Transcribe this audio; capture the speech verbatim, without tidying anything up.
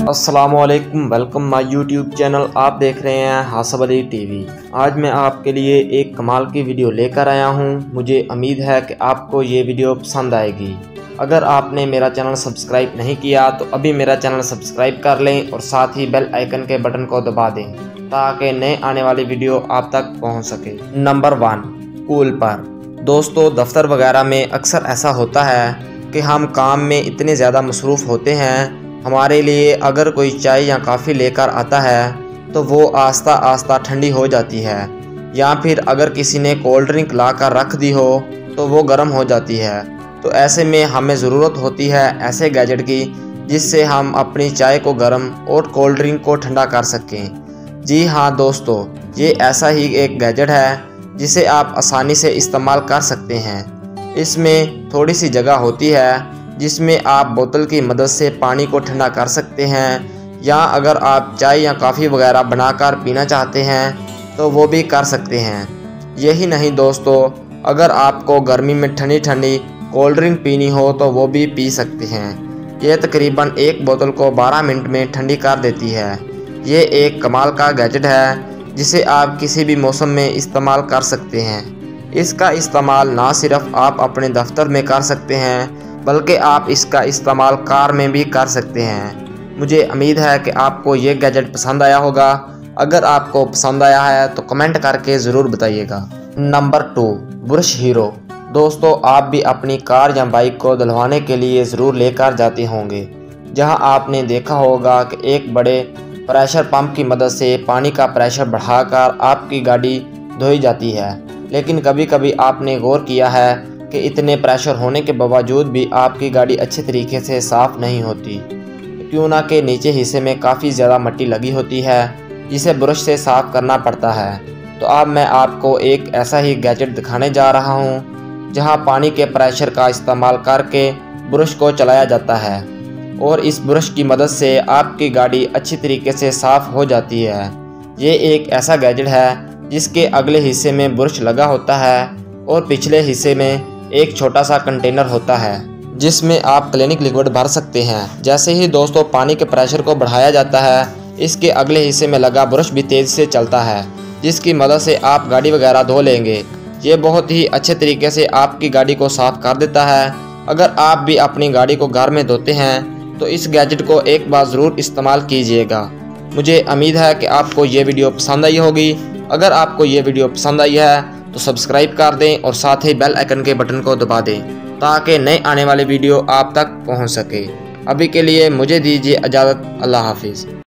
अस्सलामुअलैकुम, welcome my YouTube channel. आप देख रहे हैं हासब अली टीवी। आज मैं आपके लिए एक कमाल की वीडियो लेकर आया हूं। मुझे उम्मीद है कि आपको ये वीडियो पसंद आएगी। अगर आपने मेरा चैनल सब्सक्राइब नहीं किया तो अभी मेरा चैनल सब्सक्राइब कर लें और साथ ही बेल आइकन के बटन को दबा दें ताकि नए आने वाली वीडियो आप तक पहुँच सके। नंबर वन, कूल पर। दोस्तों, दफ्तर वगैरह में अक्सर ऐसा होता है कि हम काम में इतने ज़्यादा मसरूफ़ होते हैं, हमारे लिए अगर कोई चाय या कॉफ़ी लेकर आता है तो वो आस्ता आस्ता ठंडी हो जाती है, या फिर अगर किसी ने कोल्ड ड्रिंक ला कर रख दी हो तो वो गर्म हो जाती है। तो ऐसे में हमें ज़रूरत होती है ऐसे गैजेट की जिससे हम अपनी चाय को गर्म और कोल्ड ड्रिंक को ठंडा कर सकें। जी हाँ दोस्तों, ये ऐसा ही एक गैजेट है जिसे आप आसानी से इस्तेमाल कर सकते हैं। इसमें थोड़ी सी जगह होती है जिसमें आप बोतल की मदद से पानी को ठंडा कर सकते हैं, या अगर आप चाय या कॉफ़ी वगैरह बनाकर पीना चाहते हैं तो वो भी कर सकते हैं। यही नहीं दोस्तों, अगर आपको गर्मी में ठंडी ठंडी कोल्ड ड्रिंक पीनी हो तो वो भी पी सकते हैं। ये तकरीबन एक बोतल को बारह मिनट में ठंडी कर देती है। ये एक कमाल का गैजेट है जिसे आप किसी भी मौसम में इस्तेमाल कर सकते हैं। इसका इस्तेमाल ना सिर्फ आप अपने दफ्तर में कर सकते हैं बल्कि आप इसका इस्तेमाल कार में भी कर सकते हैं। मुझे उम्मीद है कि आपको ये गैजेट पसंद आया होगा। अगर आपको पसंद आया है तो कमेंट करके ज़रूर बताइएगा। Number two, brush hero. दोस्तों, आप भी अपनी कार या बाइक को धुलवाने के लिए ज़रूर लेकर जाते होंगे, जहां आपने देखा होगा कि एक बड़े प्रेशर पंप की मदद से पानी का प्रेशर बढ़ाकर आपकी गाड़ी धोई जाती है। लेकिन कभी कभी आपने गौर किया है कि इतने प्रेशर होने के बावजूद भी आपकी गाड़ी अच्छे तरीके से साफ़ नहीं होती, क्यों ना कि नीचे हिस्से में काफ़ी ज़्यादा मिट्टी लगी होती है जिसे ब्रश से साफ़ करना पड़ता है। तो अब मैं आपको एक ऐसा ही गैजेट दिखाने जा रहा हूं जहां पानी के प्रेशर का इस्तेमाल करके ब्रश को चलाया जाता है और इस ब्रश की मदद से आपकी गाड़ी अच्छी तरीके से साफ़ हो जाती है। ये एक ऐसा गैजेट है जिसके अगले हिस्से में ब्रश लगा होता है और पिछले हिस्से में एक छोटा सा कंटेनर होता है जिसमें आप क्लिनिक लिक्विड भर सकते हैं। जैसे ही दोस्तों पानी के प्रेशर को बढ़ाया जाता है, इसके अगले हिस्से में लगा ब्रश भी तेज़ से चलता है जिसकी मदद से आप गाड़ी वगैरह धो लेंगे। ये बहुत ही अच्छे तरीके से आपकी गाड़ी को साफ़ कर देता है। अगर आप भी अपनी गाड़ी को घर में धोते हैं तो इस गैजेट को एक बार ज़रूर इस्तेमाल कीजिएगा। मुझे उम्मीद है कि आपको ये वीडियो पसंद आई होगी। अगर आपको ये वीडियो पसंद आई है तो सब्सक्राइब कर दें और साथ ही बेल आइकन के बटन को दबा दें ताकि नए आने वाली वीडियो आप तक पहुंच सके। अभी के लिए मुझे दीजिए इजाज़त। अल्लाह हाफिज़।